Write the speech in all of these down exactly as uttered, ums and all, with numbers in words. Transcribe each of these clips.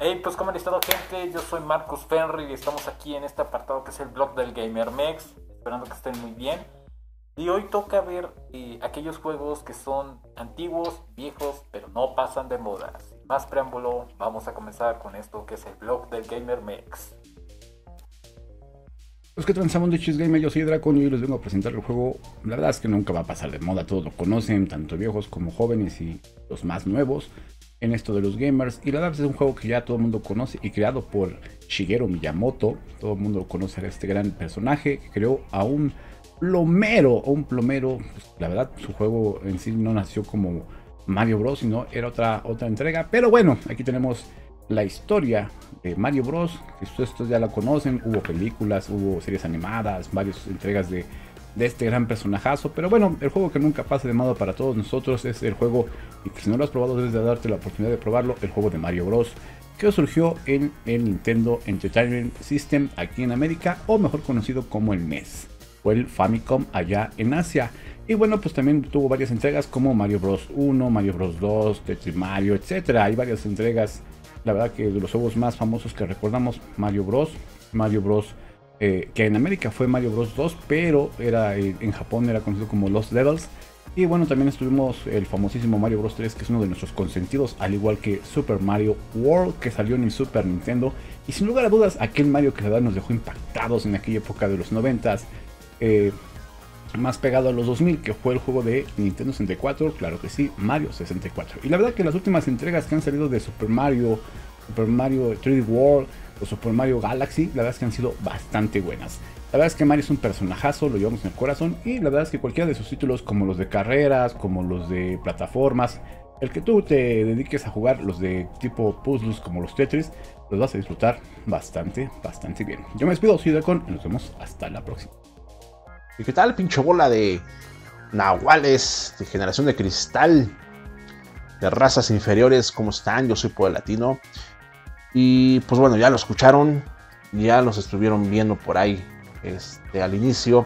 Hey, pues ¿cómo han estado, gente? Yo soy Marcus Fenry y estamos aquí en este apartado que es el blog del GamerMex, esperando que estén muy bien. Y hoy toca ver eh, aquellos juegos que son antiguos, viejos, pero no pasan de moda. Sin más preámbulo, vamos a comenzar con esto que es el blog del GamerMex. Los que transamos de Chis Gamer, yo soy Dracon y hoy les vengo a presentar el juego. La verdad es que nunca va a pasar de moda, todos lo conocen, tanto viejos como jóvenes y los más nuevos en esto de los gamers. Y la verdad es un juego que ya todo el mundo conoce y creado por Shigeru Miyamoto. Todo el mundo conoce a este gran personaje que creó a un plomero, o un plomero. Pues, la verdad, su juego en sí no nació como Mario Bros, sino era otra, otra entrega. Pero bueno, aquí tenemos la historia de Mario Bros, que ustedes ya la conocen. Hubo películas, hubo series animadas, varias entregas de, de este gran personajazo. Pero bueno, el juego que nunca pasa de moda para todos nosotros es el juego, y que si no lo has probado debes de darte la oportunidad de probarlo, el juego de Mario Bros, que surgió en el Nintendo Entertainment System aquí en América, o mejor conocido como el N E S, o el Famicom allá en Asia. Y bueno, pues también tuvo varias entregas como Mario Bros uno, Mario Bros dos, Tetris Mario, etcétera. Hay varias entregas. La verdad que de los juegos más famosos que recordamos, Mario Bros, Mario Bros, eh, que en América fue Mario Bros dos, pero era eh, en Japón era conocido como Lost Levels. Y bueno, también estuvimos el famosísimo Mario Bros tres, que es uno de nuestros consentidos, al igual que Super Mario World, que salió en el Super Nintendo. Y sin lugar a dudas, aquel Mario que la verdad nos dejó impactados en aquella época de los noventas, eh, más pegado a los dos mil, que fue el juego de Nintendo sesenta y cuatro, claro que sí, Mario sesenta y cuatro. Y la verdad que las últimas entregas que han salido de Super Mario, Super Mario tres D World o Super Mario Galaxy, la verdad es que han sido bastante buenas. La verdad es que Mario es un personajazo, lo llevamos en el corazón, y la verdad es que cualquiera de sus títulos, como los de carreras, como los de plataformas, el que tú te dediques a jugar, los de tipo puzzles como los Tetris, los vas a disfrutar bastante, bastante bien. Yo me despido, soy Dracon y nos vemos hasta la próxima. ¿Y qué tal, pinche bola de nahuales, de generación de cristal, de razas inferiores? ¿Cómo están? Yo soy Poder Latino. Y pues bueno, ya lo escucharon, ya los estuvieron viendo por ahí este, al inicio,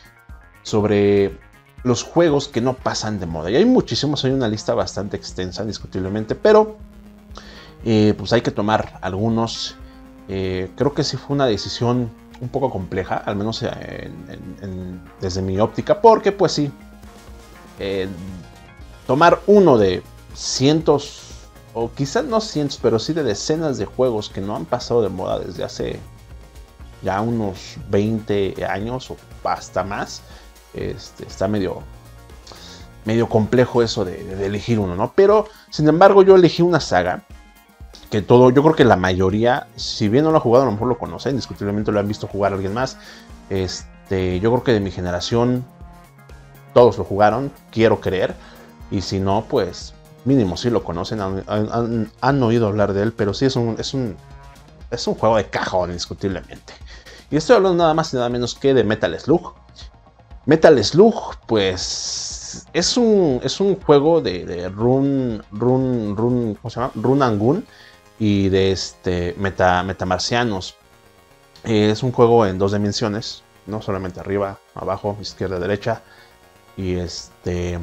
sobre los juegos que no pasan de moda. Y hay muchísimos, hay una lista bastante extensa, indiscutiblemente, pero eh, pues hay que tomar algunos. Eh, creo que sí fue una decisión un poco compleja, al menos en, en, en, desde mi óptica, porque pues sí, eh, tomar uno de cientos, o quizás no cientos, pero sí de decenas de juegos que no han pasado de moda desde hace ya unos veinte años o hasta más, este, está medio, medio complejo eso de, de elegir uno, ¿no? Pero, sin embargo, yo elegí una saga que todo, yo creo que la mayoría, si bien no lo ha jugado, a lo mejor lo conocen, indiscutiblemente lo han visto jugar a alguien más. Este, yo creo que de mi generación todos lo jugaron, quiero creer, y si no, pues mínimo sí lo conocen, han, han, han oído hablar de él, pero sí es un, es un, es un juego de cajón, indiscutiblemente. Y estoy hablando nada más y nada menos que de Metal Slug. Metal Slug, pues es un, es un juego de, de run, run, run, ¿cómo se llama? Run and Gun, y de este meta, metamarcianos. Eh, es un juego en dos dimensiones, no solamente arriba, abajo, izquierda, derecha. Y este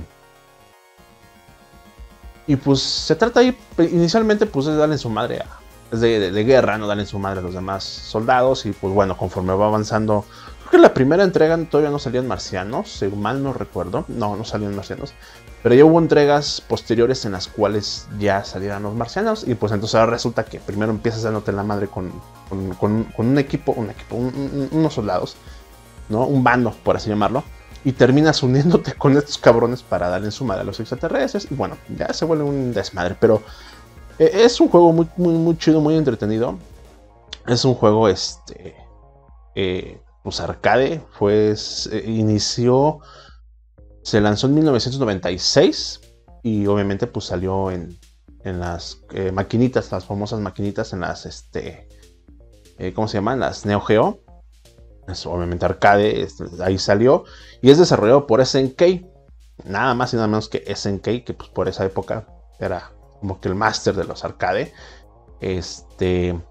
y pues se trata ahí inicialmente pues de darle su madre a, es de, de, de guerra, no darle su madre a los demás soldados. Y pues bueno, conforme va avanzando, creo que la primera entrega todavía no salían marcianos, si mal no recuerdo, no, no salían marcianos. Pero ya hubo entregas posteriores en las cuales ya salieron los marcianos. Y pues entonces ahora resulta que primero empiezas dándote la madre con, con, con, con un equipo, un equipo un, un, unos soldados, ¿no? Un bando, por así llamarlo. Y terminas uniéndote con estos cabrones para darle en su madre a los extraterrestres. Y bueno, ya se vuelve un desmadre. Pero eh, es un juego muy, muy, muy chido, muy entretenido. Es un juego, este... Eh, pues arcade. Pues eh, inició... Se lanzó en mil novecientos noventa y seis y obviamente pues salió en, en las eh, maquinitas, las famosas maquinitas, en las, este, eh, ¿cómo se llaman? Las Neo Geo. Es obviamente arcade, es, ahí salió. Y es desarrollado por S N K, nada más y nada menos que S N K, que pues por esa época era como que el máster de los arcade. Este...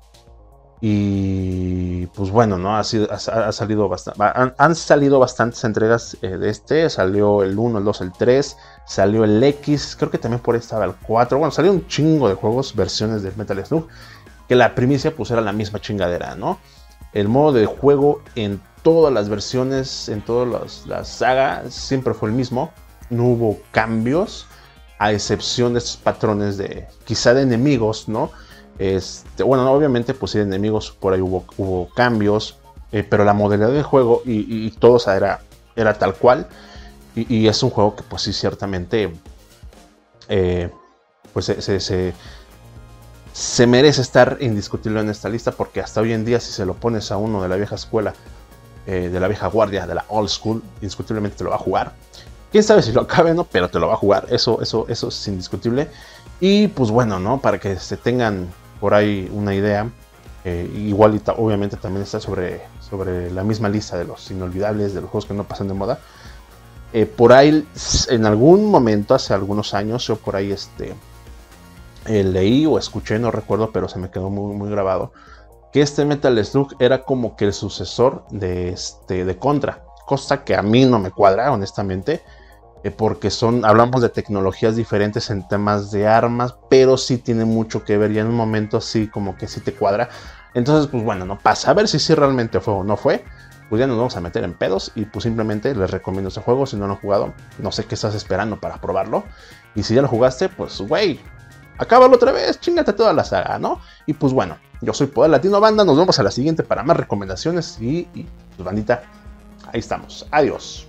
Y pues bueno, ¿no? Ha, sido, ha, ha salido bastante, han, han salido bastantes entregas eh, de este. Salió el uno, el dos, el tres. Salió el X. Creo que también por ahí estaba el cuatro. Bueno, salió un chingo de juegos, versiones de Metal Slug. que la primicia pues era la misma chingadera, ¿no? El modo de juego en todas las versiones, en todas las, las sagas, siempre fue el mismo. No hubo cambios, a excepción de estos patrones de, quizá de enemigos, ¿no? Este, bueno, obviamente pues sí, de enemigos por ahí hubo, hubo cambios, eh, pero la modalidad del juego y, y, y todo, o sea, era, era tal cual. Y, y es un juego que pues sí, ciertamente, eh, pues se... se, se Se merece estar indiscutible en esta lista, porque hasta hoy en día si se lo pones a uno de la vieja escuela, eh, de la vieja guardia, de la old school, indiscutiblemente te lo va a jugar. Quién sabe si lo acabe, ¿no? Pero te lo va a jugar, eso, eso, eso es indiscutible. Y pues bueno, ¿no? Para que se tengan por ahí una idea, eh, igual y obviamente también está sobre, sobre la misma lista de los inolvidables, de los juegos que no pasan de moda. Eh, por ahí, en algún momento, hace algunos años, yo por ahí este... Eh, leí o escuché, no recuerdo, pero se me quedó muy, muy grabado, que este Metal Slug era como que el sucesor de, este, de Contra, cosa que a mí no me cuadra, honestamente, eh, porque son, hablamos de tecnologías diferentes en temas de armas, pero sí tiene mucho que ver, y en un momento sí como que sí te cuadra. Entonces pues bueno, no pasa, a ver si sí realmente fue o no fue, pues ya nos vamos a meter en pedos, y pues simplemente les recomiendo este juego. Si no lo han jugado, no sé qué estás esperando para probarlo, y si ya lo jugaste, pues güey, acábalo otra vez, chingate toda la saga, ¿no? Y pues bueno, yo soy Poder Latino Banda, nos vemos a la siguiente para más recomendaciones y, y pues bandita, ahí estamos, adiós.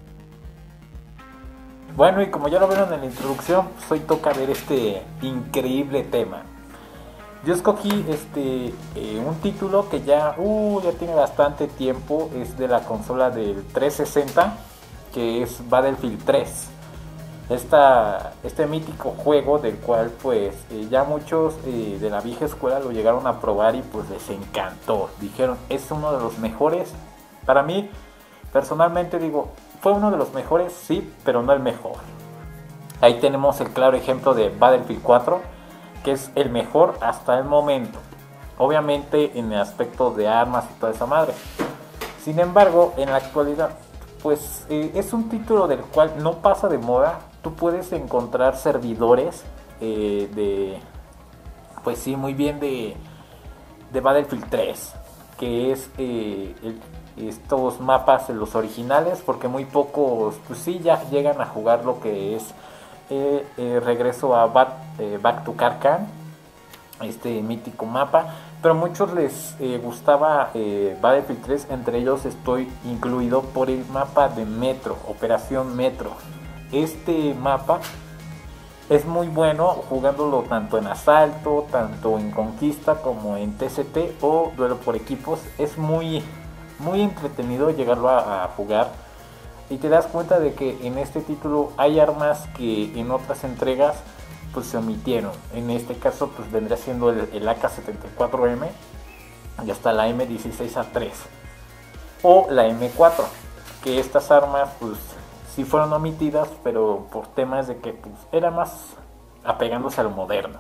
Bueno, y como ya lo vieron en la introducción, pues hoy toca ver este increíble tema. Yo escogí este eh, un título que ya, uh, ya tiene bastante tiempo, es de la consola del trescientos sesenta, que es Battlefield tres. Esta, este mítico juego del cual pues eh, ya muchos eh, de la vieja escuela lo llegaron a probar y pues les encantó. Dijeron, es uno de los mejores. Para mí, personalmente digo, fue uno de los mejores, sí, pero no el mejor. Ahí tenemos el claro ejemplo de Battlefield cuatro, que es el mejor hasta el momento. Obviamente en el aspecto de armas y toda esa madre. Sin embargo, en la actualidad, pues eh, es un título del cual no pasa de moda. Tú puedes encontrar servidores eh, de, pues sí, muy bien de, de Battlefield tres, que es eh, el, estos mapas, los originales, porque muy pocos, pues sí, ya llegan a jugar lo que es eh, eh, regreso a Back, eh, Back to Karkan, este mítico mapa, pero a muchos les eh, gustaba eh, Battlefield tres, entre ellos estoy incluido por el mapa de Metro, Operación Metro. Este mapa es muy bueno jugándolo tanto en asalto, tanto en conquista como en T C T o duelo por equipos. Es muy, muy entretenido llegarlo a, a jugar, y te das cuenta de que en este título hay armas que en otras entregas pues se omitieron. En este caso pues vendría siendo el, el A K setenta y cuatro M y hasta la M dieciséis A tres o la M cuatro, que estas armas pues sí fueron omitidas, pero por temas de que pues, era más apegándose a lo moderno.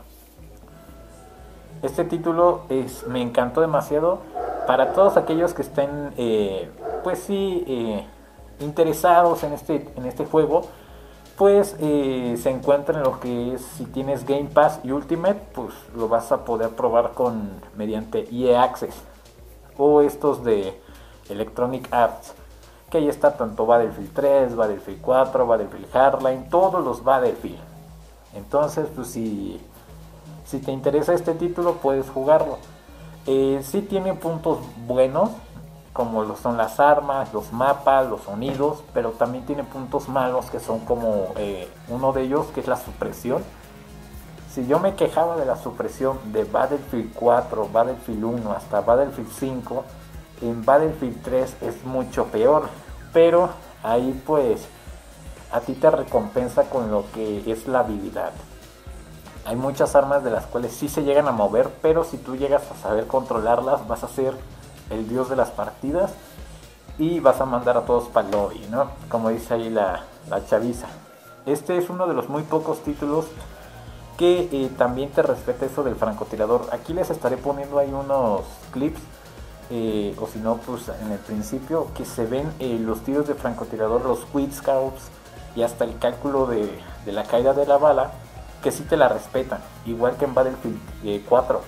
Este título es, me encantó demasiado. Para todos aquellos que estén eh, pues sí eh, interesados en este, en este juego, pues eh, se encuentra en lo que es, si tienes Game Pass y Ultimate, pues lo vas a poder probar con mediante E A Access o estos de Electronic Arts, que ahí está tanto Battlefield tres, Battlefield cuatro, Battlefield Hardline, todos los Battlefield. Entonces pues si, si te interesa este título puedes jugarlo. Eh, sí tiene puntos buenos, como lo son las armas, los mapas, los sonidos, pero también tiene puntos malos, que son como eh, uno de ellos, que es la supresión. Si yo me quejaba de la supresión de Battlefield cuatro, Battlefield uno hasta Battlefield cinco, en Battlefield tres es mucho peor, pero ahí pues a ti te recompensa con lo que es la habilidad. Hay muchas armas de las cuales sí se llegan a mover, pero si tú llegas a saber controlarlas, vas a ser el dios de las partidas y vas a mandar a todos para el lobby, ¿no? Como dice ahí la, la chaviza. Este es uno de los muy pocos títulos que eh, también te respeta eso del francotirador. Aquí les estaré poniendo ahí unos clips, eh, o si no, pues en el principio, que se ven eh, los tiros de francotirador, los quick scouts y hasta el cálculo de, de la caída de la bala, que sí te la respetan, igual que en Battlefield eh, cuatro.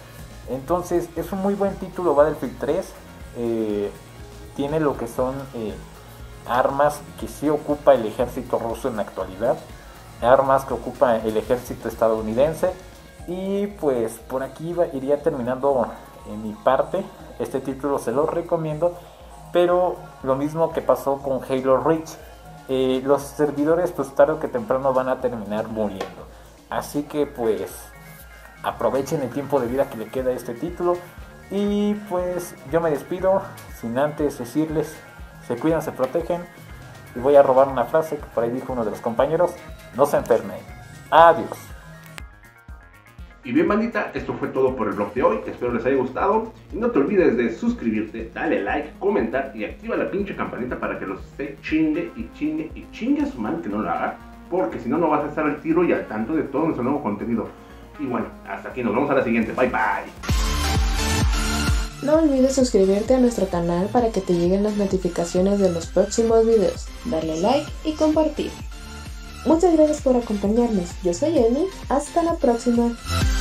Entonces es un muy buen título Battlefield tres. Eh, tiene lo que son eh, armas que sí ocupa el ejército ruso en la actualidad, armas que ocupa el ejército estadounidense. Y pues por aquí va, iría terminando en mi parte. Este título se lo recomiendo, pero lo mismo que pasó con Halo Reach, eh, los servidores pues tarde o que temprano van a terminar muriendo. Así que pues aprovechen el tiempo de vida que le queda a este título. Y pues yo me despido sin antes decirles: se cuidan, se protegen. Y voy a robar una frase que por ahí dijo uno de los compañeros: no se enfermen. Adiós. Y bien, bandita, esto fue todo por el blog de hoy. Espero les haya gustado. Y no te olvides de suscribirte, dale like, comentar y activa la pinche campanita para que los esté chingue y chingue y chingue a su madre que no lo haga. Porque si no, no vas a estar al tiro y al tanto de todo nuestro nuevo contenido. Y bueno, hasta aquí, nos vemos a la siguiente. Bye bye. No olvides suscribirte a nuestro canal para que te lleguen las notificaciones de los próximos videos, darle like y compartir. Muchas gracias por acompañarnos. Yo soy Emi. Hasta la próxima.